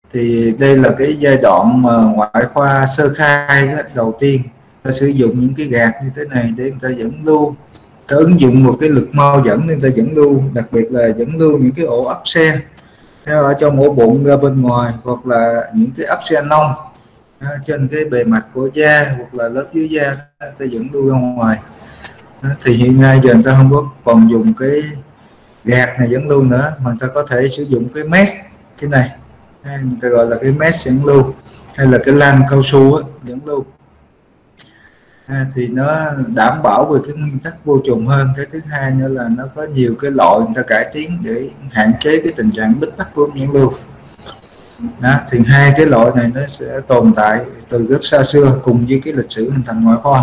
Thì đây là cái giai đoạn mà ngoại khoa sơ khai đầu tiên, ta sử dụng những cái gạt như thế này để người ta dẫn lưu, ta ứng dụng một cái lực mau dẫn nên ta dẫn lưu, đặc biệt là dẫn lưu những cái ổ áp xe ở trong ổ bụng ra bên ngoài, hoặc là những cái áp xe nông trên cái bề mặt của da hoặc là lớp dưới da, ta dẫn lưu ra ngoài. Thì hiện nay giờ người ta không có còn dùng cái gạt này dẫn lưu nữa, mà người ta có thể sử dụng cái mesh, cái này người ta gọi là cái mesh dẫn lưu, hay là cái lam cao su dẫn lưu. Thì nó đảm bảo về cái nguyên tắc vô trùng hơn. Cái thứ hai nữa là nó có nhiều cái loại người ta cải tiến để hạn chế cái tình trạng bít tắc của ống dẫn lưu. Thì hai cái loại này nó sẽ tồn tại từ rất xa xưa cùng với cái lịch sử hình thành ngoại khoa.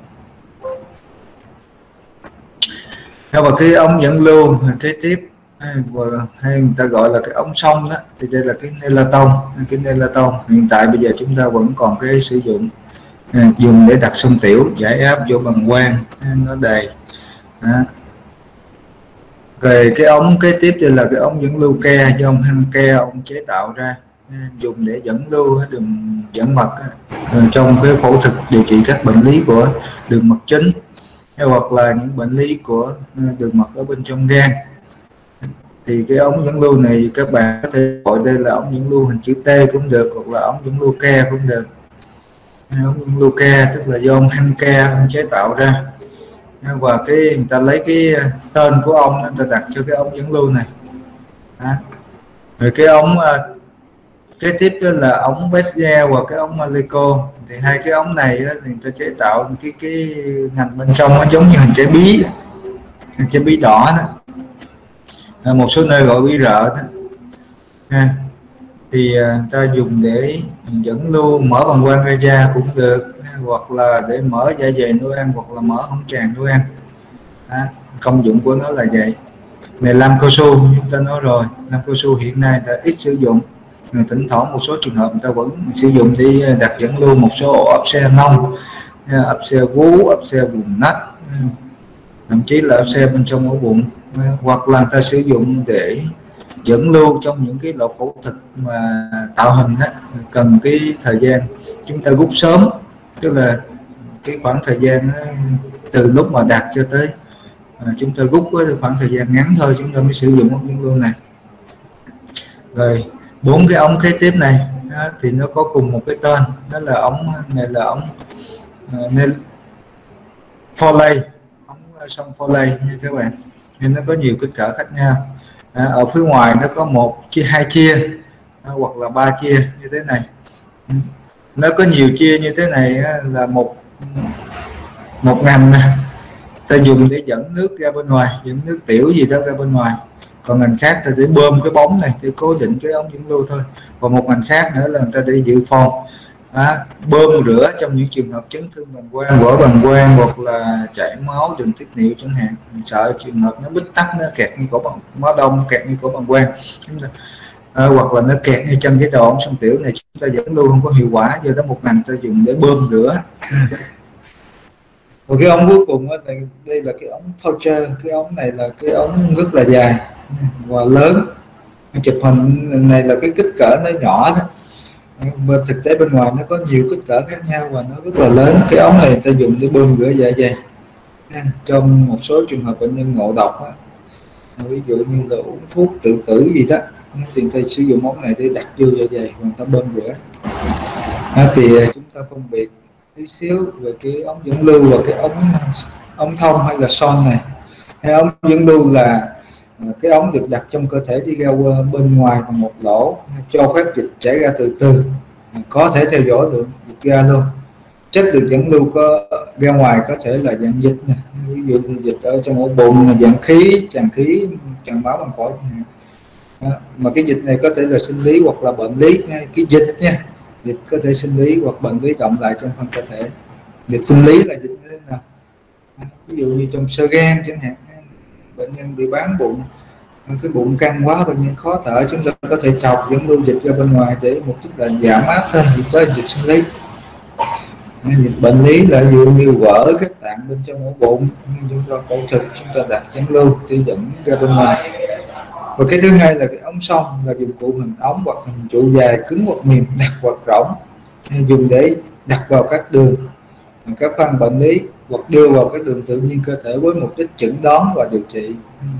Và cái ống dẫn lưu kế tiếp hay người ta gọi là cái ống sông đó, thì đây là cái nelaton. Cái nelaton hiện tại bây giờ chúng ta vẫn còn cái sử dụng, dùng để đặt xông tiểu, giải áp vô bàng quang, nó đầy. Rồi cái ống kế tiếp đây là cái ống dẫn lưu ke do ông Hanke ông chế tạo ra, dùng để dẫn lưu đường dẫn mật trong cái phẫu thuật điều trị các bệnh lý của đường mật chính, hoặc là những bệnh lý của đường mật ở bên trong gan. Thì cái ống dẫn lưu này các bạn có thể gọi đây là ống dẫn lưu hình chữ T cũng được, hoặc là ống dẫn lưu ke cũng được. Ống dẫn lưu ke tức là do ông Hanke ông chế tạo ra, và cái người ta lấy cái tên của ông người ta đặt cho cái ống dẫn lưu này. Rồi cái ống kế tiếp đó là ống Besger và cái ống Malico. Thì hai cái ống này thì người ta chế tạo cái ngành bên trong nó giống như hình trái bí, hình trái bí đỏ đó, một số nơi gọi bí rợ đó. Thì người ta dùng để dẫn lưu mở bàng quang ra da cũng được, hoặc là để mở dạ dày nuôi ăn, hoặc là mở hông tràng nuôi ăn. Công dụng của nó là vậy. Này lam cao su chúng ta nói rồi, lam cao su hiện nay đã ít sử dụng, thỉnh thoảng một số trường hợp người ta vẫn sử dụng để đặt dẫn lưu một số ổ áp xe nông, áp xe vú, áp xe vùng nách, thậm chí là áp xe bên trong ổ bụng, hoặc là người ta sử dụng để dẫn lưu trong những cái lỗ phẫu thuật mà tạo hình đó, cần cái thời gian chúng ta rút sớm, tức là cái khoảng thời gian từ lúc mà đặt cho tới chúng ta rút với khoảng thời gian ngắn thôi, chúng ta mới sử dụng ống dẫn lưu này. Rồi 4 cái ống kế tiếp này thì nó có cùng một cái tên, đó là ống này là ống Foley, ống sông Foley nha các bạn. Nên nó có nhiều kích cỡ khác nhau. Ở phía ngoài nó có 1 chia 2 chia hoặc là 3 chia như thế này. Nó có nhiều chia như thế này là một ngành ta dùng để dẫn nước ra bên ngoài, dẫn nước tiểu gì đó ra bên ngoài. Còn ngành khác ta để bơm cái bóng này để cố định cái ống dẫn lưu thôi. Còn một ngành khác nữa là người ta để dự phòng, bơm rửa trong những trường hợp chấn thương bàng quang, vỡ bàng quang, hoặc là chảy máu đường tiết niệu chẳng hạn. Mình sợ trường hợp nó bít tắc, nó kẹt ngay cổ bằng máu đông, kẹt ngay cổ bàng quang, hoặc là nó kẹt ngay chân cái đầu ống sông tiểu này, chúng ta dẫn lưu không có hiệu quả, do đó một ngành ta dùng để bơm rửa. Và cái ống cuối cùng đây là cái ống Toucher. Cái ống này là cái ống rất là dài và lớn. Chụp hình này là cái kích cỡ nó nhỏ đó, mà thực tế bên ngoài nó có nhiều kích cỡ khác nhau và nó rất là lớn. Cái ống này ta dùng để bơm rửa dạ dày. Trong một số trường hợp bệnh nhân ngộ độc đó, ví dụ như là uống thuốc tự tử gì đó, thì ta sử dụng ống này để đặt vô dạ dày và ta bơm rửa. Thì chúng ta phân biệt tí xíu về cái ống dẫn lưu và cái ống thông hay là son này. Cái ống dẫn lưu là cái ống được đặt trong cơ thể đi ra bên ngoài bằng một lỗ, cho phép dịch chảy ra từ từ, có thể theo dõi được dịch ra luôn. Chất được dẫn lưu có ra ngoài có thể là dạng dịch này, ví dụ như dịch ở trong ổ bụng, dạng khí, tràn máu bằng phổi. Mà cái dịch này có thể là sinh lý hoặc là bệnh lý. Cái dịch nha, dịch có thể sinh lý hoặc bệnh lý động lại trong phân cơ thể. Dịch sinh lý là dịch như thế nào? Ví dụ như trong xơ gan chẳng hạn, bệnh nhân bị bán bụng, cái bụng căng quá, bệnh nhân khó thở, chúng ta có thể chọc dẫn lưu dịch ra bên ngoài để mục đích là giảm áp thôi, dịch đó là dịch sinh lý. Dịch bệnh lý là ví dụ như vỡ các tạng bên trong ổ bụng, chúng ta phẫu thuật, chúng ta đặt dẫn lưu để dẫn ra bên ngoài. Và cái thứ hai là cái ống song, là dụng cụ hình ống hoặc hình trụ dài cứng hoặc mềm, đặt hoặc rỗng, dùng để đặt vào các đường, các khoang bệnh lý hoặc đưa vào các đường tự nhiên cơ thể với mục đích chẩn đoán và điều trị.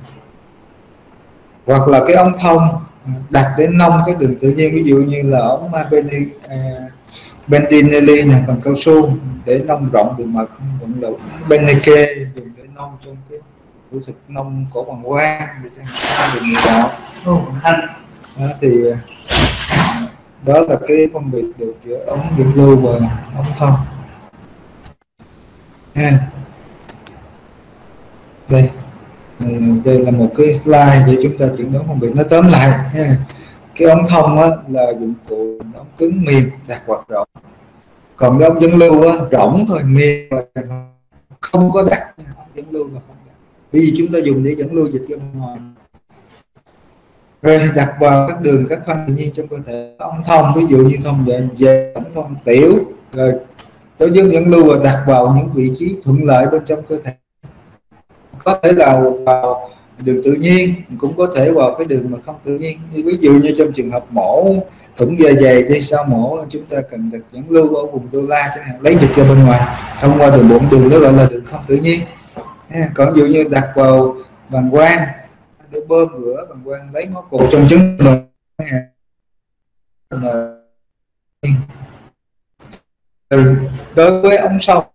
Hoặc là cái ống thông đặt để nông các đường tự nhiên, ví dụ như là ống Bendinelli này, bằng cao su để nông rộng đường mật, vận động Benneke dùng để nông trong cái thủ thuật nông cổ bằng quang để cho người đạo. Thì đó là cái phân biệt được giữa ống dẫn lưu và ống thông. Đây là một cái slide để chúng ta chẩn đoán phân biệt. Nó tóm lại cái ống thông là dụng cụ ống cứng mềm đặt hoặc rộng, còn cái ống dẫn lưu rỗng thôi, mềm không có đặt. Ống dẫn lưu là không đặt, vì chúng ta dùng để dẫn lưu dịch ra bên ngoài. Rồi đặt vào các đường, các khoang tự nhiên trong cơ thể. Ống thông ví dụ như thông dạ, ống thông tiểu, rồi đối với dẫn lưu và đặt vào những vị trí thuận lợi bên trong cơ thể, có thể là vào đường tự nhiên, cũng có thể vào cái đường mà không tự nhiên. Ví dụ như trong trường hợp mổ thủng dạ dày đi, sau mổ chúng ta cần đặt dẫn lưu ở vùng đô la chẳng hạn, lấy dịch ra bên ngoài thông qua đường bụng, đường đó gọi là đường không tự nhiên. Còn ví dụ như đặt vào bàng quang để bơm rửa bàng quang, lấy máu cục trong trứng đối với ống song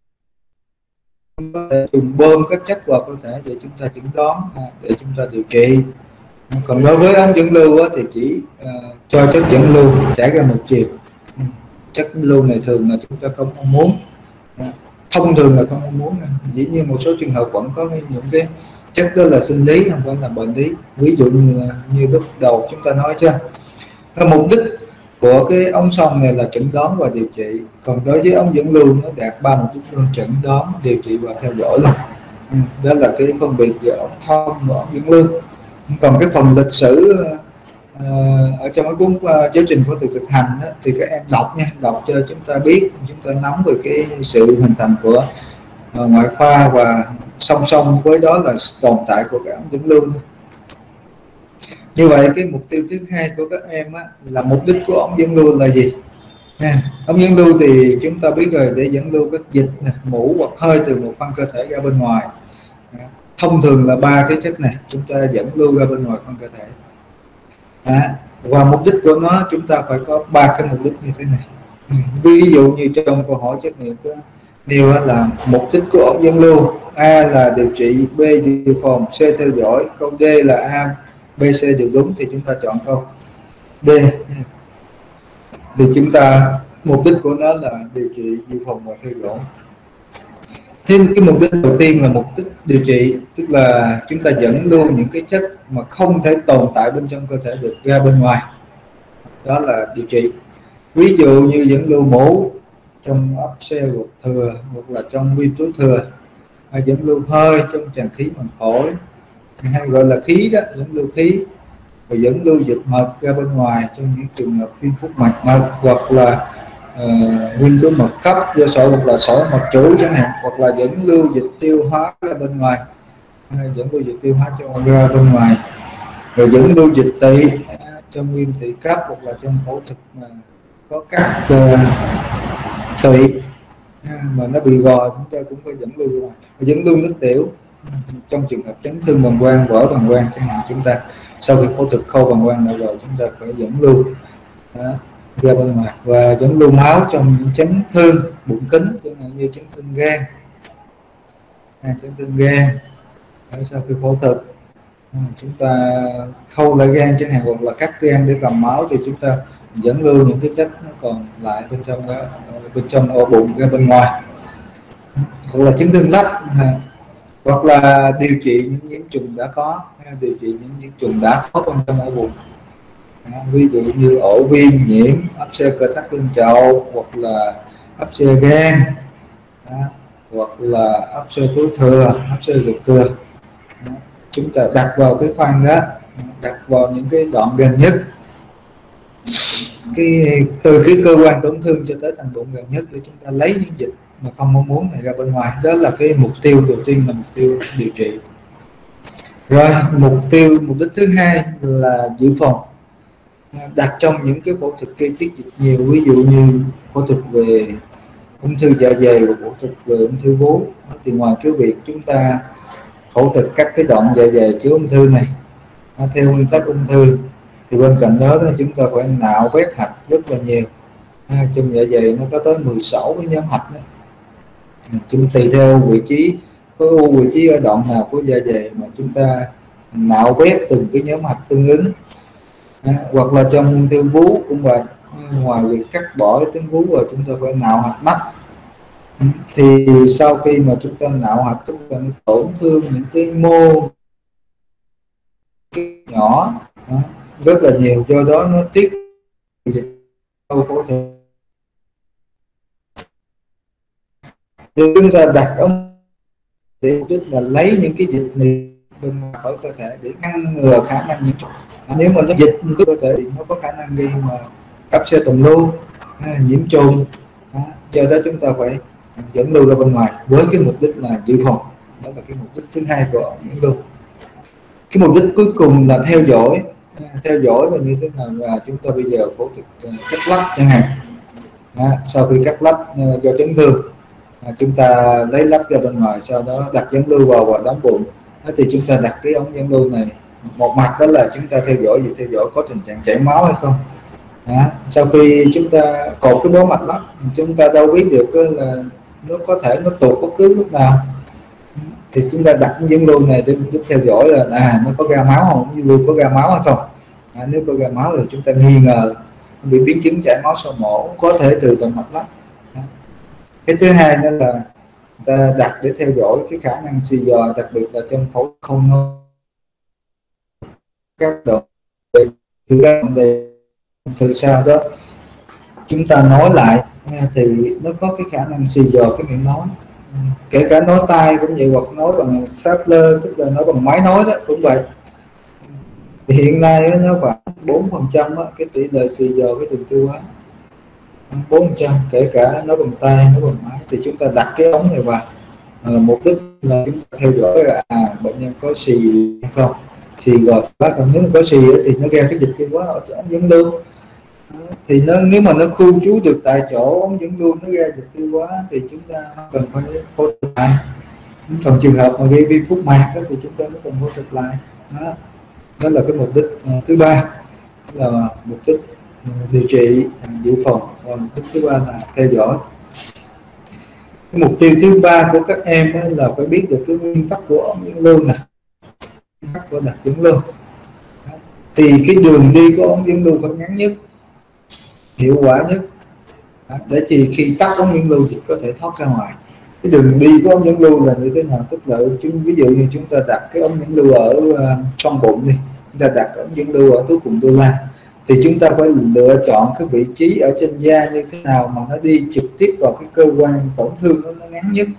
dùng bơm các chất vào cơ thể để chúng ta chẩn đoán, để chúng ta điều trị. Còn đối với ống dẫn lưu thì chỉ cho chất dẫn lưu chảy ra một chiều. Chất lưu này thường là chúng ta không mong muốn, thông thường là không mong muốn. Dĩ nhiên một số trường hợp vẫn có những cái chất đó là sinh lý, không phải là bệnh lý. Ví dụ như lúc đầu chúng ta nói chưa, mục đích của cái ống song này là chẩn đoán và điều trị. Còn đối với ống dẫn lưu nó đạt 3 mục đích luôn: chẩn đoán, điều trị và theo dõi luôn. Đó là cái phân biệt giữa ống thông và ống dẫn lưu. Còn cái phần lịch sử ở trong cái cuốn giáo trình phẫu thuật thực hành đó, thì các em đọc nha, đọc cho chúng ta biết, chúng ta nắm về cái sự hình thành của ngoại khoa, và song song với đó là tồn tại của cái ống dẫn lưu. Như vậy cái mục tiêu thứ hai của các em là mục đích của ống dẫn lưu là gì? Ống dẫn lưu thì chúng ta biết rồi, để dẫn lưu các dịch, mũ hoặc hơi từ một khoang cơ thể ra bên ngoài. Thông thường là 3 cái chất này chúng ta dẫn lưu ra bên ngoài khoang cơ thể. Và mục đích của nó chúng ta phải có 3 cái mục đích như thế này. Ví dụ như trong câu hỏi trắc nghiệm có nêu là mục đích của ống dẫn lưu: A là điều trị, B dự phòng, C theo dõi. Câu D là A, B, C đều đúng, thì chúng ta chọn câu D. Thì chúng ta mục đích của nó là điều trị, dự phòng và theo dõi. Thêm cái mục đích đầu tiên là mục đích điều trị, tức là chúng ta dẫn lưu những cái chất mà không thể tồn tại bên trong cơ thể được ra bên ngoài, đó là điều trị. Ví dụ như dẫn lưu mũ trong áp xe ruột thừa hoặc là trong viêm túi thừa, hay dẫn lưu hơi trong tràn khí màng phổi, hay gọi là khí đó, dẫn lưu khí, và dẫn lưu dịch mật ra bên ngoài trong những trường hợp viêm phúc mạch mật, hoặc là viêm túi mật cấp do sỏi hoặc là sỏi mật chủ chẳng hạn, hoặc là dẫn lưu dịch tiêu hóa ra bên ngoài, dẫn lưu dịch tiêu hóa ra bên ngoài, rồi dẫn lưu dịch tỵ trong viêm tỵ cấp, hoặc là trong phẫu thuật mà có cắt tỵ mà nó bị gò, chúng ta cũng phải dẫn lưu ra ngoài. Dẫn lưu nước tiểu trong trường hợp chấn thương bàng quang, vỡ bàng quang chẳng hạn, chúng ta sau khi phẫu thuật khâu bàng quang lại rồi, chúng ta phải dẫn lưu ra bên ngoài. Và dẫn lưu máu trong chấn thương bụng kính, chẳng hạn như chấn thương gan, chấn thương gan sau khi phẫu thuật chúng ta khâu lại gan chẳng hạn, hoặc là cắt gan để cầm máu, thì chúng ta dẫn lưu những cái chất nó còn lại bên trong ổ bụng ra bên ngoài. Hoặc là chấn thương lách, hoặc là điều trị những nhiễm trùng đã có, điều trị những nhiễm trùng đã có bên trong ổ bụng. Ví dụ như ổ viêm nhiễm, áp xe cơ thắt lưng chậu, hoặc là áp xe gan, hoặc là áp xe túi thừa, áp xe ruột thừa. Chúng ta đặt vào cái khoang đó, đặt vào những cái đoạn gần nhất, từ cái cơ quan tổn thương cho tới thành bụng gần nhất, để chúng ta lấy những dịch mà không mong muốn này ra bên ngoài. Đó là cái mục tiêu đầu tiên, là mục tiêu điều trị. Rồi mục đích thứ hai là dự phòng, đặt trong những cái phẫu thuật gây tiết dịch nhiều, ví dụ như phẫu thuật về ung thư dạ dày và phẫu thuật về ung thư vú. Thì ngoài cái việc chúng ta phẫu thuật các cái đoạn dạ dày chứa ung thư này theo nguyên tắc ung thư, thì bên cạnh đó chúng ta phải nạo vét hạch rất là nhiều. Trong dạ dày nó có tới 16 cái nhóm hạch đó. Chúng tùy theo vị trí, có vị trí ở đoạn nào của dạ dày mà chúng ta nạo vét từng cái nhóm hạch tương ứng. Hoặc là trong ung thư vú cũng vậy, ngoài việc cắt bỏ cái tuyến vú rồi chúng ta phải nạo hạch nách. Thì sau khi mà chúng ta nạo hạch, tức là nó tổn thương những cái mô cái nhỏ rất là nhiều, do đó nó tiết dịch có thể. Chúng ta đặt ống để mục đích là lấy những cái dịch này bên ngoài khỏi cơ thể để ngăn ngừa khả năng nhiễm trùng. Nếu mà nó dịch cơ thể thì nó có khả năng gây mà áp xe tùng lưu, nhiễm trùng. Do đó chúng ta phải dẫn lưu ra bên ngoài với cái mục đích là dự phòng. Đó là cái mục đích thứ hai của dẫn lưu. Cái mục đích cuối cùng là theo dõi. Theo dõi là như thế nào? Là chúng ta bây giờ phẫu thuật cắt lách chẳng hạn. Sau khi cắt lách do chấn thương, chúng ta lấy lách ra bên ngoài, sau đó đặt dẫn lưu vào và đóng bụng. Thì chúng ta đặt cái ống dẫn lưu này, một mặt đó là chúng ta theo dõi có tình trạng chảy máu hay không. Sau khi chúng ta cột cái bó mạch lách, chúng ta đâu biết được là nó có thể nó tụt bất cứ lúc nào. Thì chúng ta đặt cái dẫn lưu này để theo dõi là nó có ra máu không, dẫn lưu có ra máu hay không. Nếu có ra máu thì chúng ta nghi ngờ bị biến chứng chảy máu sau mổ, có thể từ động mạch lách. Cái thứ hai nữa là ta đặt để theo dõi cái khả năng xì dò, đặc biệt là trong phẫu không các đoạn từ sau đó chúng ta nói lại thì nó có cái khả năng xì dò cái miệng nói, kể cả nói tai cũng vậy, hoặc nói bằng stapler, tức là nói bằng máy nói đó cũng vậy. Thì hiện nay nó khoảng 4% cái tỷ lệ xì dò cái đường tiêu hóa, 4%, kể cả nói bằng tay, nói bằng máy. Thì chúng ta đặt cái ống này vào, mục đích là chúng ta theo dõi là bệnh nhân có xì hay không, xì gò bác không. Nếu mà có xì thì nó ra cái dịch tiêu hóa ở ống dẫn lưu. Thì nếu mà nó khu trú được tại chỗ ống dẫn lưu, nó ra dịch tiêu hóa thì chúng ta cần phải phẫu thuật lại. Còn trường hợp mà gây viêm phúc mạc thì chúng ta mới cần phẫu thuật lại. Đó là cái mục đích thứ ba, là mục đích điều trị dự phòng, và mục đích thứ ba là theo dõi. Cái mục tiêu thứ ba của các em là phải biết được cái nguyên tắc của ống dẫn lưu này, nguyên tắc của đặt dẫn lưu. Thì cái đường đi của ống dẫn lưu phải ngắn nhất, hiệu quả nhất, để chỉ khi tắt ống dẫn lưu thì có thể thoát ra ngoài. Cái đường đi của ống dẫn lưu là như thế nào? Tức là ví dụ như chúng ta đặt cái ống dẫn lưu ở trong bụng đi, chúng ta đặt ống dẫn lưu ở túi bụng đô la, thì chúng ta phải lựa chọn cái vị trí ở trên da như thế nào mà nó đi trực tiếp vào cái cơ quan tổn thương nó ngắn nhất.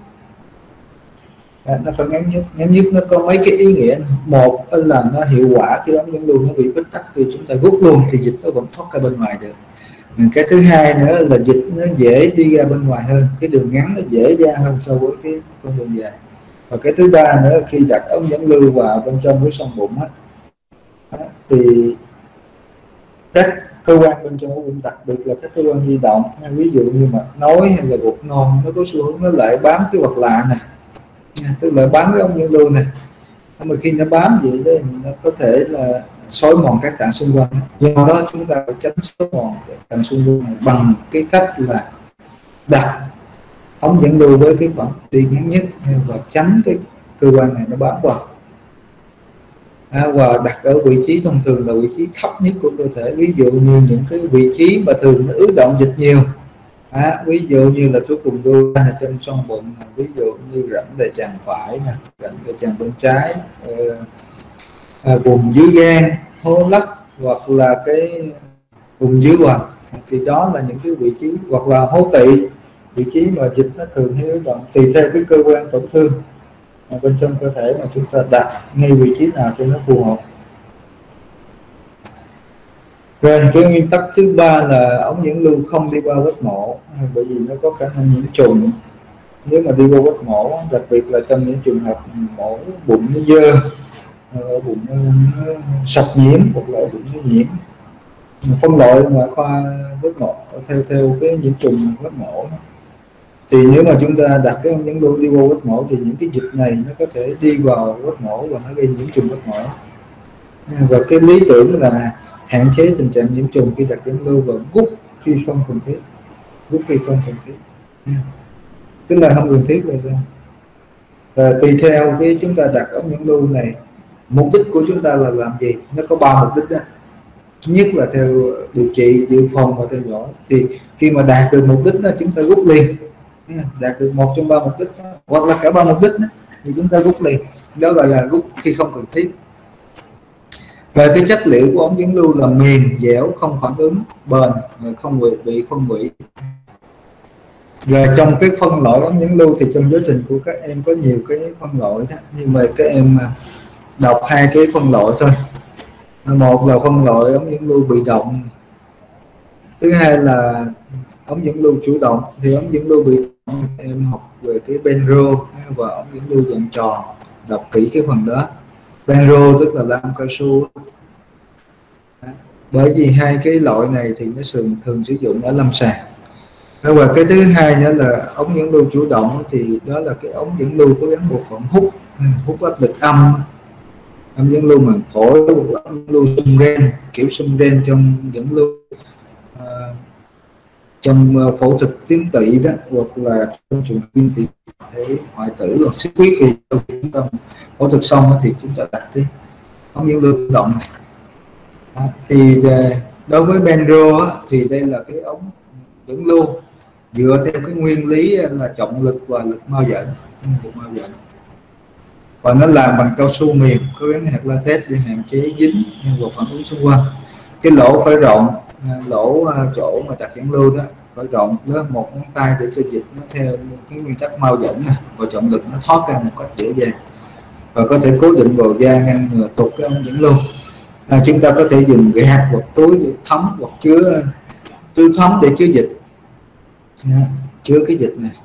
Nó phải ngắn nhất nó có mấy cái ý nghĩa. Một là nó hiệu quả, khi ống dẫn lưu nó bị bít tắc thì chúng ta rút luôn thì dịch nó vẫn thoát ra bên ngoài được. Cái thứ hai nữa là dịch nó dễ đi ra bên ngoài hơn, cái đường ngắn nó dễ ra hơn so với cái con đường dài. Và cái thứ ba nữa, khi đặt ống dẫn lưu vào bên trong cái xoang bụng thì các cơ quan bên trong bụng, đặc biệt là các cơ quan di động, ví dụ như mà nói hay là ruột non, nó có xu hướng nó lại bám cái vật lạ này, tức là bám cái ống dẫn lưu này. Mà khi nó bám vậy đó, nó có thể là xói mòn các tạng xung quanh. Do đó chúng ta phải tránh xói mòn các tạng xung quanh này bằng cái cách là đặt ống dẫn lưu với cái khoảng đi ngắn nhất và tránh cái cơ quan này nó bám vào. Và đặt ở vị trí thông thường là vị trí thấp nhất của cơ thể, ví dụ như những cái vị trí mà thường nó ứ động dịch nhiều, ví dụ như là túi cùng đuôi hay trên xoang bụng, ví dụ như rãnh đại tràng phải, rãnh đại tràng bên trái, vùng dưới gan, hố lắc, hoặc là cái vùng dưới hoành. Thì đó là những cái vị trí, hoặc là hố tỵ, vị trí mà dịch nó thường hay ứ động, tùy theo cái cơ quan tổn thương bên trong cơ thể mà chúng ta đặt ngay vị trí nào cho nó phù hợp. Rồi cái nguyên tắc thứ ba là ống dẫn lưu không đi qua vết mổ, bởi vì nó có khả năng nhiễm trùng. Nếu mà đi qua vết mổ, đặc biệt là trong những trường hợp mổ bụng nó dơ, ở bụng nó sạch nhiễm hoặc là ở bụng nó nhiễm. Phân loại ngoại khoa vết mổ theo cái nhiễm trùng vết mổ, thì nếu mà chúng ta đặt cái ống dẫn lưu đi vô vết mổ thì những cái dịch này nó có thể đi vào vết mổ và nó gây nhiễm trùng vết mổ. Và cái lý tưởng là hạn chế tình trạng nhiễm trùng khi đặt dẫn lưu và gút khi không cần thiết. Gút khi không cần thiết, tức là không cần thiết là sao? Và tùy theo cái chúng ta đặt ống dẫn lưu này, mục đích của chúng ta là làm gì? Nó có 3 mục đích đó. Nhất là theo điều trị, dự phòng và theo dõi. Thì khi mà đạt được mục đích đó chúng ta rút liền, đạt được một trong 3 mục đích đó, hoặc là cả 3 mục đích đó, thì chúng ta rút liền. Đó gọi là rút khi không cần thiết. Và cái chất liệu của ống dẫn lưu là mềm, dẻo, không phản ứng, bền, không bị phân hủy. Và trong cái phân loại ống dẫn lưu thì trong giáo trình của các em có nhiều cái phân loại đó, nhưng mà các em đọc 2 cái phân loại thôi. Một là phân loại ống dẫn lưu bị động, thứ hai là ống dẫn lưu chủ động. Thì ống dẫn lưu bị động em học về cái benro và ống dẫn lưu dạng tròn, đọc kỹ cái phần đó. Benro tức là lam cao su. Bởi vì 2 cái loại này thì nó thường sử dụng ở lâm sàng. Và cái thứ hai nữa là ống dẫn lưu chủ động, thì đó là cái ống dẫn lưu có gắn bộ phận hút áp lực âm dẫn lưu màng phổi, hoặc là ống dẫn lưu xung ren, kiểu xung ren trong dẫn lưu trong phẫu thuật tuyến tỵ đó, hoặc là trong trường tuyến tỵ để hoại tử hoặc xuất huyết. Thì chúng ta phẫu thuật xong thì chúng ta đặt cái ống dẫn lưu chủ động này. Thì đối với benro thì đây là cái ống dẫn lưu dựa theo cái nguyên lý là trọng lực và lực mau dẫn, và nó làm bằng cao su mềm có gắn hạt latex để hạn chế dính và phản ứng xung quanh. Cái lỗ phải rộng, lỗ chỗ mà đặt dẫn lưu đó phải rộng lớn 1 ngón tay để cho dịch nó theo cái nguyên tắc mau dẫn này, và trọng lực nó thoát ra một cách dễ dàng, và có thể cố định vào da ngăn ngừa tụt cái ống dẫn lưu. Chúng ta có thể dùng gạt hoặc túi để thấm hoặc chứa túi thấm để chứa dịch, chứa cái dịch này.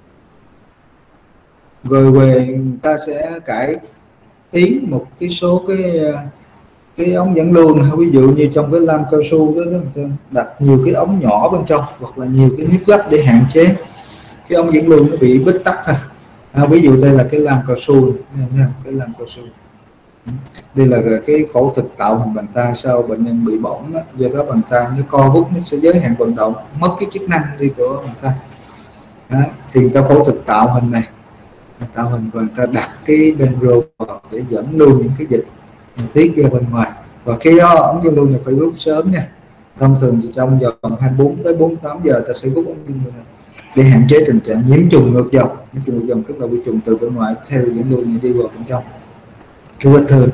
Rồi về người ta sẽ cải tiến một cái số cái ống dẫn lưu này. Ví dụ như trong cái lam cao su đó, đặt nhiều cái ống nhỏ bên trong, hoặc là nhiều cái nếp lắp để hạn chế cái ống dẫn lưu nó bị bít tắc thôi. Ví dụ đây là cái lam cao su, cái lam cao su. Đây là cái phẫu thuật tạo hình bàn tay sau bệnh nhân bị bỏng đó. Do đó bàn tay nó co rút, nó sẽ giới hạn vận động, mất cái chức năng đi của bàn tay. Thì người ta phẫu thuật tạo hình này, tạo hình và người ta đặt cái benro vào để dẫn lưu những cái dịch tiết ra bên ngoài. Và khi đó ống dẫn lưu này phải rút sớm nha. Thông thường thì trong vòng 24 tới 48 giờ ta sẽ rút ống dẫn lưu này để hạn chế tình trạng nhiễm trùng ngược dòng. Nhiễm trùng ngược dòng tức là bị trùng từ bên ngoài theo dẫn lưu này đi vào bên trong cái vết thương.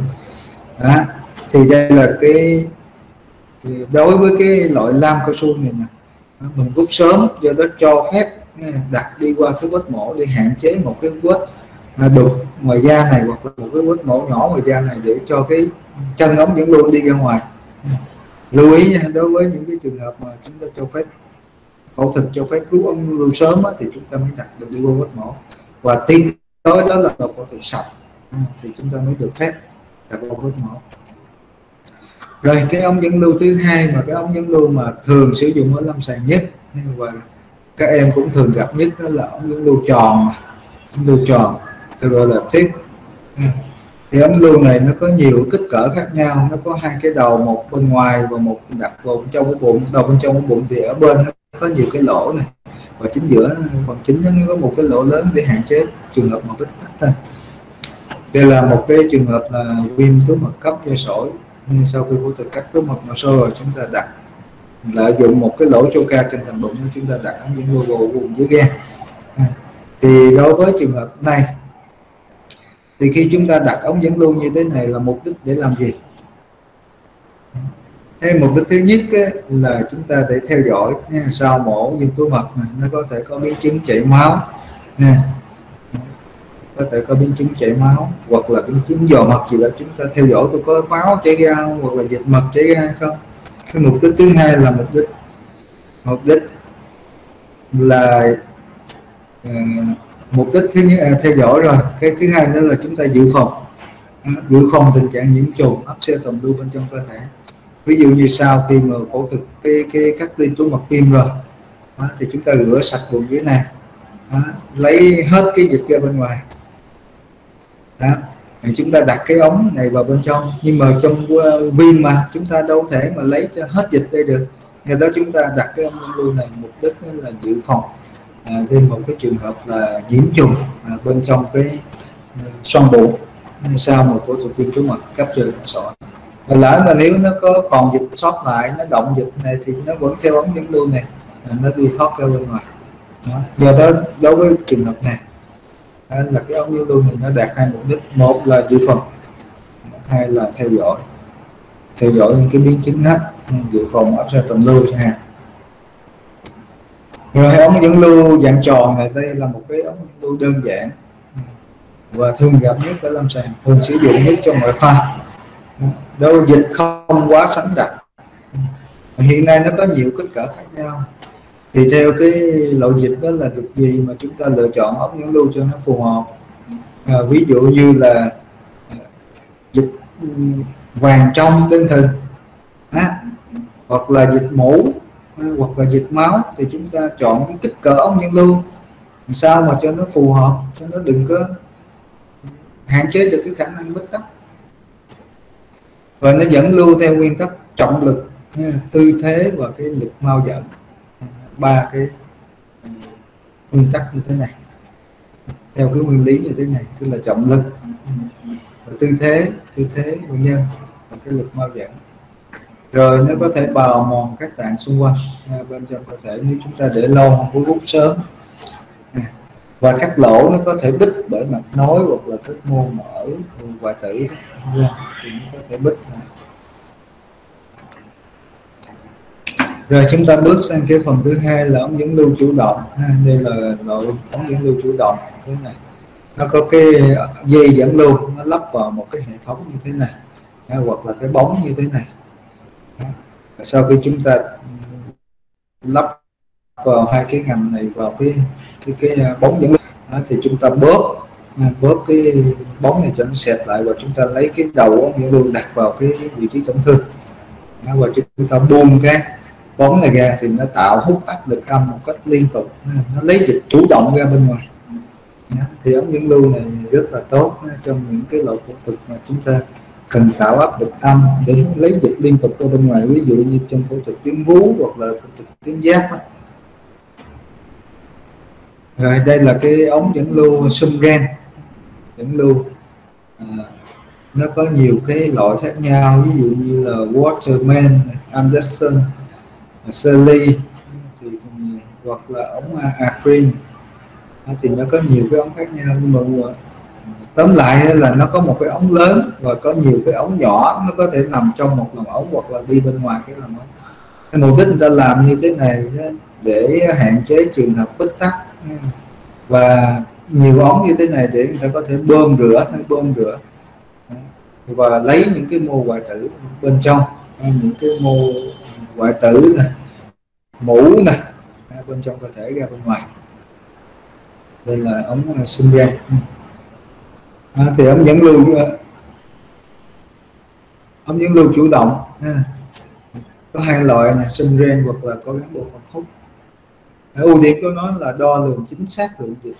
Thì đây là cái đối với cái loại lam cao su này nè, mình rút sớm, do đó cho phép đặt đi qua cái vết mổ để hạn chế một cái vết đục ngoài da này, hoặc là một cái vết mổ nhỏ ngoài da này, để cho cái chân ống dẫn lưu đi ra ngoài. Lưu ý nha, đối với những cái trường hợp mà chúng ta cho phép phẫu thuật cho phép rút ống lưu sớm thì chúng ta mới đặt được đi qua vết mổ, và tiến tới đó là phẫu thuật sạch thì chúng ta mới được phép đặt qua vết mổ. Rồi cái ống dẫn lưu thứ hai, mà cái ống dẫn lưu mà thường sử dụng ở lâm sàng nhất và các em cũng thường gặp nhất, đó là ống dẫn lưu tròn. Ống lưu tròn tôi gọi là tip. Thì ống lưu này nó có nhiều kích cỡ khác nhau, nó có 2 cái đầu, một bên ngoài và một đặt vào bên trong cái bụng. Đầu bên trong cái bụng thì ở bên nó có nhiều cái lỗ này, và chính giữa phần chính nó có một cái lỗ lớn để hạn chế trường hợp mà bít tắc thôi. Đây là một cái trường hợp là viêm túi mật cấp do sỏi. Sau khi phẫu thuật cắt túi mật nội soi rồi, chúng ta đặt lợi dụng một cái lỗ choca trên thành bụng, chúng ta đặt ống dẫn lưu vào vùng dưới gan. Thì đối với trường hợp này thì khi chúng ta đặt ống dẫn lưu như thế này là mục đích để làm gì? Mục đích thứ nhất là chúng ta để theo dõi sau mổ viêm túi mật này, nó có thể có biến chứng chảy máu, có thể có biến chứng chảy máu hoặc là biến chứng dò mật gì đó, chúng ta theo dõi có máu chảy ra hoặc là dịch mật chảy ra hay không. Cái mục đích thứ hai là mục đích là mục đích thứ nhất là theo dõi rồi, cái thứ hai nữa là chúng ta dự phòng. dự phòng tình trạng nhiễm trùng áp xe tồn lưu bên trong cơ thể. Ví dụ như sau khi mà phẫu thuật cái cắt liên túi mật viêm rồi thì chúng ta rửa sạch vùng dưới này, lấy hết cái dịch ra bên ngoài đó. Thì chúng ta đặt cái ống này vào bên trong, nhưng mà trong viêm mà chúng ta đâu thể mà lấy cho hết dịch đây được, do đó chúng ta đặt cái ống dẫn lưu này mục đích là dự phòng thêm một cái trường hợp là nhiễm trùng bên trong cái xoang bụng sau một phẫu thuật viêm túi mật cấp trừ sọ. Và lỡ mà nếu nó có còn dịch sót lại, nó động dịch này thì nó vẫn theo ống dẫn lưu này, nó đi thoát ra bên ngoài đó. Do đó đối với trường hợp này là cái ống dẫn lưu này nó đạt hai mục đích: một là dự phòng, hai là theo dõi những cái biến chứng hết, dự phòng áp xe tồn lưu chẳng hạn. Rồi ống dẫn lưu dạng tròn này, đây là một cái ống dẫn lưu đơn giản và thường gặp nhất ở lâm sàng, thường sử dụng nhất trong ngoại khoa. Đâu dịch không quá sánh đặc. Hiện nay nó có nhiều kích cỡ khác nhau, thì theo cái lộ dịch đó là dịch gì mà chúng ta lựa chọn ống dẫn lưu cho nó phù hợp. Ví dụ như là dịch vàng trong đơn thuần, hoặc là dịch mũ, hoặc là dịch máu, thì chúng ta chọn cái kích cỡ ống dẫn lưu sao mà cho nó phù hợp, cho nó đừng có hạn chế được cái khả năng bít tắc. Và nó dẫn lưu theo nguyên tắc trọng lực, tư thế và cái lực mau dẫn, ba cái nguyên tắc như thế này, theo cái nguyên lý như thế này, tức là trọng lực, tư thế nguyên nhân và cái lực mau dẫn. Rồi nó có thể bào mòn các tạng xung quanh bên trong cơ thể nếu chúng ta để lâu không có rút sớm. Và các lỗ nó có thể bít bởi mạch nối hoặc là các mô mở hoại tử thì nó có thể bít. Rồi chúng ta bước sang cái phần thứ hai là ống dẫn lưu chủ động. Đây là loại ống dẫn lưu chủ động thế này, nó có cái dây dẫn lưu, nó lắp vào một cái hệ thống như thế này, hoặc là cái bóng như thế này. Sau khi chúng ta lắp vào hai cái ngành này vào cái bóng dẫn lưu thì chúng ta bóp cái bóng này cho nó xẹp lại, và chúng ta lấy cái đầu ống dẫn lưu đặt vào cái vị trí tổn thương, và chúng ta buông cái bóng này ra thì nó tạo hút áp lực âm một cách liên tục, nó lấy dịch chủ động ra bên ngoài. Thì ống dẫn lưu này rất là tốt trong những cái loại phẫu thuật mà chúng ta cần tạo áp lực âm để lấy dịch liên tục ra bên ngoài, ví dụ như trong phẫu thuật tuyến vú hoặc là phẫu thuật tuyến giáp. Rồi đây là cái ống dẫn lưu Sumren dẫn lưu, nó có nhiều cái loại khác nhau, ví dụ như là Waterman, Anderson, Shirley, hoặc là ống Acrin, thì nó có nhiều cái ống khác nhau. Nhưng mà tóm lại là nó có một cái ống lớn và có nhiều cái ống nhỏ, nó có thể nằm trong một lồng ống hoặc là đi bên ngoài cái lồng ống. Cái mục đích người ta làm như thế này để hạn chế trường hợp bít tắc, và nhiều ống như thế này để người ta có thể bơm rửa và lấy những cái mô hoại tử bên trong, những cái mô hoại tử này, mũ này bên trong cơ thể ra bên ngoài. Đây là ống Sumren. Thì ống dẫn lưu chủ động có hai loại này, Sumren hoặc là có gắn bộ phận hút. Ưu điểm của nó là đo lường chính xác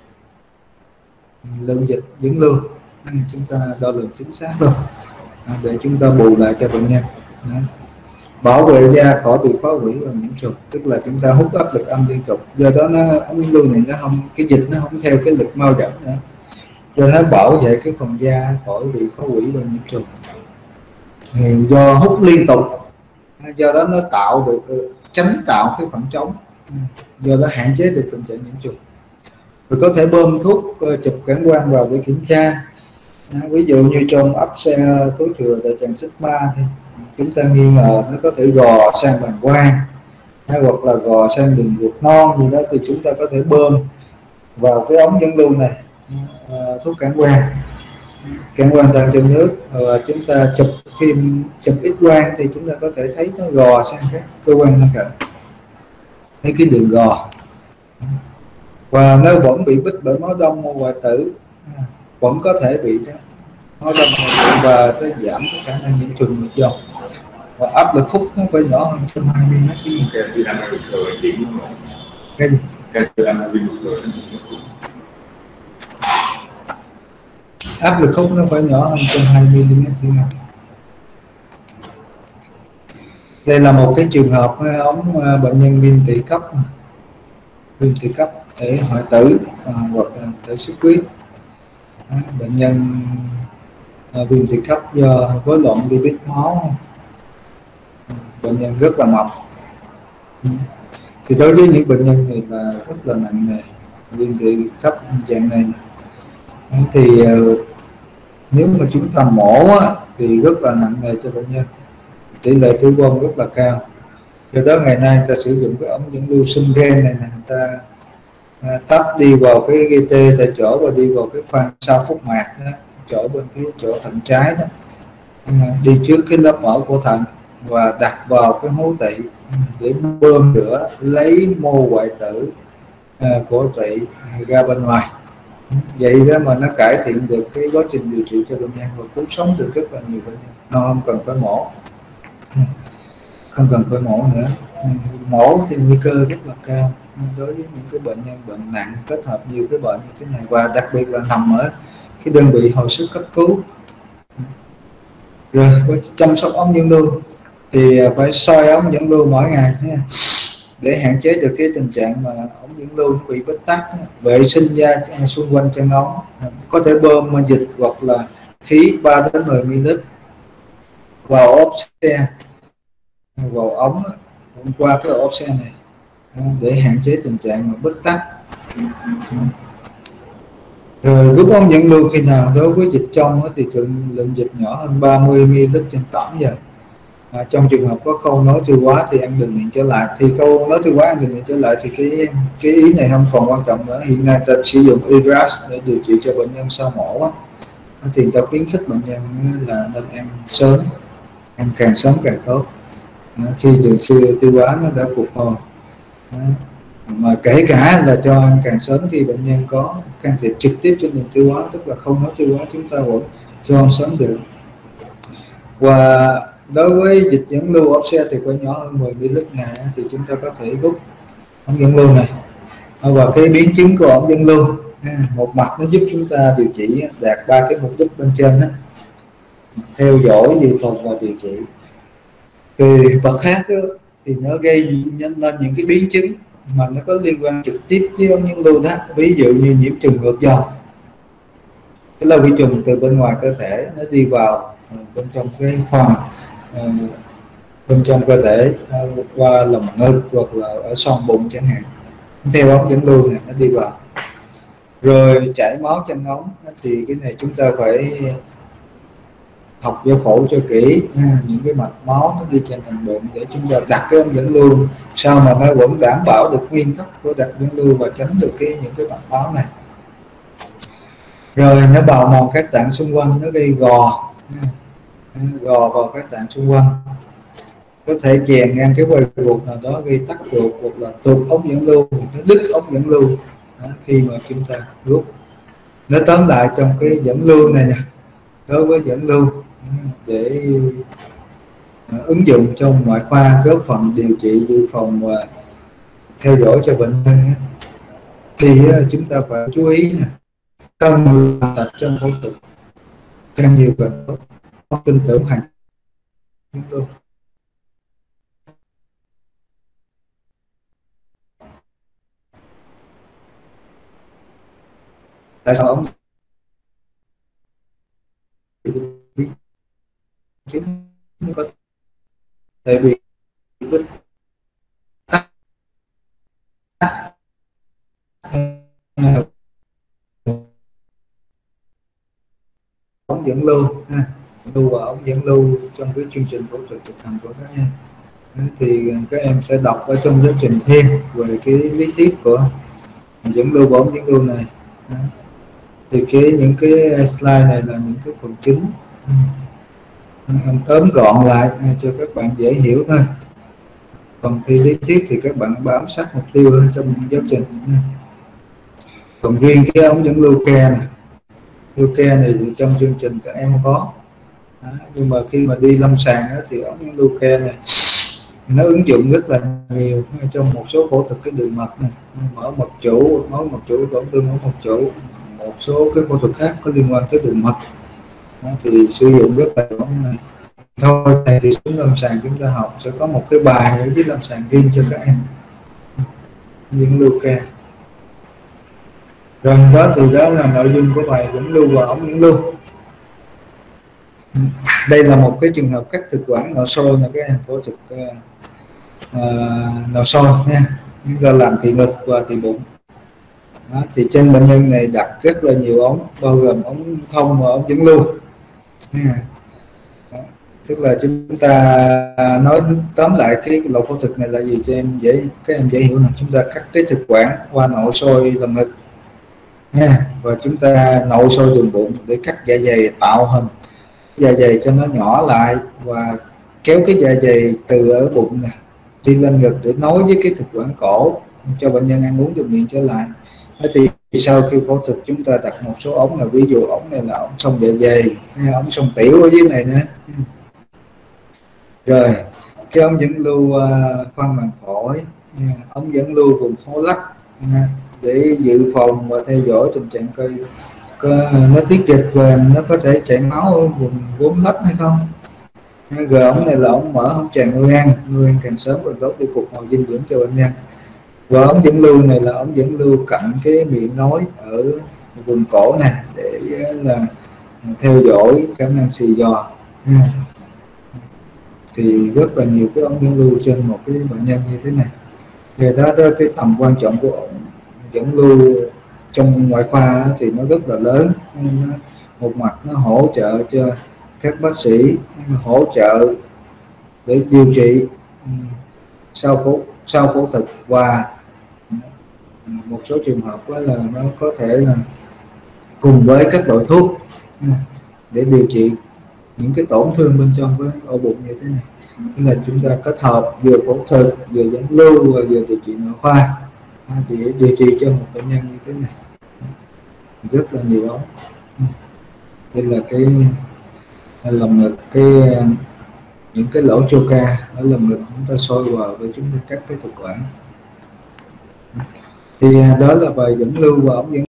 lượng dịch dẫn lưu, chúng ta đo lường chính xác luôn để chúng ta bù lại cho bệnh nhân. Bảo vệ da khỏi bị phá hủy và nhiễm trùng, tức là chúng ta hút áp lực âm liên tục, do đó ống dẫn lưu này nó không, cái dịch nó không theo cái lực mau dẫn nữa, cho nó bảo vệ cái phần da khỏi bị phá hủy và nhiễm trùng. Thì do hút liên tục, do đó nó tạo được tránh tạo cái khoảng trống, do đó hạn chế được tình trạng nhiễm trùng. Rồi có thể bơm thuốc chụp cản quang vào để kiểm tra. Ví dụ như trong áp xe túi thừa đại tràng sigma thì chúng ta nghi ngờ nó có thể gò sang bàng quang hoặc là gò sang đường ruột non gì đó, thì chúng ta có thể bơm vào cái ống dẫn lưu này thuốc cản quang tan trong nước, và chúng ta chụp X quang thì chúng ta có thể thấy nó gò sang các cơ quan lân cận, thấy cái đường gò, và nó vẫn bị bít bởi máu đông mô hoại tử, vẫn có thể bị đó. nó đâm vào và tới giảm cái khả năng nhiễm trùng ngược dòng, và áp lực hút nó phải nhỏ hơn 120 mét cái gì. Cái gì? Áp lực hút nó phải nhỏ hơn 120 mm thủy ngân. Đây là một cái trường hợp ống bệnh nhân viêm tỵ cấp, thể hoại tử hoặc thể xuất huyết. Bệnh nhân viêm tỵ cấp do rối loạn lipid máu, bệnh nhân rất là mập. Thì đối với những bệnh nhân này là rất là nặng nề, viêm tỵ cấp dạng này. Thì nếu mà chúng ta mổ thì rất là nặng nề cho bệnh nhân, tỷ lệ tử vong rất là cao. Do đó ngày nay ta sử dụng cái ống dẫn lưu sinh gen này, người ta tắp đi vào cái gây tê tại chỗ và đi vào cái khoang sau phúc mạc đó, chỗ bên phía chỗ thận trái đó, đi trước cái lớp mỡ của thận và đặt vào cái hố tỵ để bơm rửa lấy mô hoại tử của tỵ ra bên ngoài. Vậy đó mà nó cải thiện được cái quá trình điều trị cho bệnh nhân và cứu sống được rất là nhiều bệnh nhân. Nó không cần phải mổ, nữa. Mổ thì nguy cơ rất là cao đối với những cái bệnh nhân bệnh nặng kết hợp nhiều cái bệnh như thế này, và đặc biệt là nằm ở cái đơn vị hồi sức cấp cứu. Rồi chăm sóc ống dẫn lưu thì phải soi ống dẫn lưu mỗi ngày nha, để hạn chế được cái tình trạng mà ống dẫn lưu bị bít tắc. Vệ sinh da xung quanh chân ống, có thể bơm dịch hoặc là khí 3 đến 10 ml vào ốp xe, vào ống qua cái ốp xe này để hạn chế tình trạng mà bít tắc. Rồi rút ống dẫn lưu khi nào? Đối với dịch trong thì lượng dịch nhỏ hơn 30 ml trên tổng giờ. Trong trường hợp có khâu nối tiêu hóa thì ăn đường miệng trở lại, thì khâu nối tiêu hóa ăn đường miệng trở lại thì cái ý này không còn quan trọng nữa. Hiện nay ta sử dụng IRAS để điều trị cho bệnh nhân sau mổ thì ta khuyến khích bệnh nhân là nên ăn sớm, ăn càng sớm càng tốt, khi đường tiêu hóa nó đã phục hồi. Mà kể cả là cho ăn càng sớm khi bệnh nhân có can thiệp trực tiếp trên đường tiêu hóa, tức là không nói tiêu hóa, chúng ta vẫn cho ăn sớm được. Và đối với dịch dẫn lưu ốp xe thì phải nhỏ hơn 10 ml ngày thì chúng ta có thể rút ống dẫn lưu này. Và cái biến chứng của ống dẫn lưu, một mặt nó giúp chúng ta điều trị đạt 3 cái mục đích bên trên đó: theo dõi, dự phòng và điều trị. Từ mặt khác đó, thì nó gây nên những cái biến chứng mà nó có liên quan trực tiếp với ống dẫn lưu đó, ví dụ như nhiễm trùng ngược dòng, cái là vi trùng từ bên ngoài cơ thể nó đi vào bên trong cái khoang bên trong cơ thể qua lồng ngực hoặc là ở xoang bụng chẳng hạn, theo ống dẫn lưu này nó đi vào. Rồi chảy máu chân ống thì cái này chúng ta phải học giải phẫu cho kỹ, những cái mạch máu nó đi trên thành bụng để chúng ta đặt cái ống dẫn lưu sao mà nó vẫn đảm bảo được nguyên tắc của đặt dẫn lưu và tránh được những cái mạch máu này. Rồi nó bào mòn các tạng xung quanh, nó gây gò vào các tạng xung quanh, có thể chèn ngang cái quay ruột nào đó gây tắc ruột hoặc là tụt ống dẫn lưu, nó đứt ống dẫn lưu khi mà chúng ta rút. Nói tóm lại trong cái dẫn lưu này nè, đối với dẫn lưu để ứng dụng trong ngoại khoa góp phần điều trị, dự phòng và theo dõi cho bệnh nhân thì chúng ta phải chú ý nè, cân sạch trong phẫu thuật, càng nhiều càng tốt, không tin tưởng hàng luôn. Tại sao ông có thể bị ống dẫn lưu và ống dẫn lưu trong cái chương trình phẫu thuật thực hành của các em. Thì các em sẽ đọc ở trong giáo trình thêm về cái lý thuyết của dẫn lưu và ống dẫn lưu này. Thì những cái slide này là những cái phần chính, em tóm gọn lại cho các bạn dễ hiểu thôi. Còn thi lý thuyết thì các bạn bám sát mục tiêu trong giáo trình. Còn riêng cái ống dẫn lưu ke này Luca này thì trong chương trình các em có đó, nhưng mà khi mà đi lâm sàng đó, thì ống dẫn Luca này nó ứng dụng rất là nhiều trong một số phẫu thuật cái đường mật này, mở mật chủ, máu mật chủ, tổn thương máu mật chủ, một số cái phẫu thuật khác có liên quan tới đường mật đó, thì sử dụng rất là ống này. Thôi này thì xuống lâm sàng chúng ta học sẽ có một cái bài ở dưới lâm sàng riêng cho các em dẫn Luca. Rồi đó thì đó là nội dung của bài dẫn lưu và ống dẫn lưu. Đây là một cái trường hợp cắt thực quản nội soi là các em, phẫu thuật nội soi nha, chúng ta làm thị ngực và thị bụng đó, thì trên bệnh nhân này đặt rất là nhiều ống bao gồm ống thông và ống dẫn lưu nha. Đó, tức là chúng ta nói tóm lại cái lỗ phẫu thuật này là gì cho em dễ, các em dễ hiểu là chúng ta cắt cái thực quản qua nội soi lồng ngực nha, và chúng ta nội soi đường bụng để cắt dạ dày, tạo hình dạ dày cho nó nhỏ lại và kéo cái dạ dày từ ở bụng này đi lên ngực để nối với cái thực quản cổ cho bệnh nhân ăn uống từ miệng trở lại. Thế thì sau khi phẫu thuật chúng ta đặt một số ống, là ví dụ ống này là ống xông dạ dày, ống xông tiểu ở dưới này nữa. Rồi cái ống dẫn lưu khoang màng phổi, ống dẫn lưu vùng hô lắc để dự phòng và theo dõi tình trạng coi nó tiết dịch và nó có thể chảy máu ở vùng vốn lách hay không. Rồi ống này là ống mở ống tràn nuôi ăn càng sớm càng tốt để phục hồi dinh dưỡng cho bệnh nhân. Và ống dẫn lưu này là ống dẫn lưu cạnh cái miệng nối ở vùng cổ này để là theo dõi khả năng xì giò. Thì rất là nhiều cái ống dẫn lưu trên một cái bệnh nhân như thế này. Về đó cái tầm quan trọng của ống dẫn lưu trong ngoại khoa thì nó rất là lớn. Một mặt nó hỗ trợ cho các bác sĩ, hỗ trợ để điều trị sau phẫu thuật, và một số trường hợp đó là nó có thể là cùng với các loại thuốc để điều trị những cái tổn thương bên trong cái ổ bụng như thế này. Tức là chúng ta kết hợp vừa phẫu thuật, vừa dẫn lưu và vừa điều trị nội khoa thì điều trị cho một bệnh nhân như thế này rất là nhiều ống. Đây là cái lồng ngực, những cái lỗ choca ở lồng ngực chúng ta soi vào để chúng ta cắt cái thực quản. Thì đó là bài dẫn lưu và ống dẫn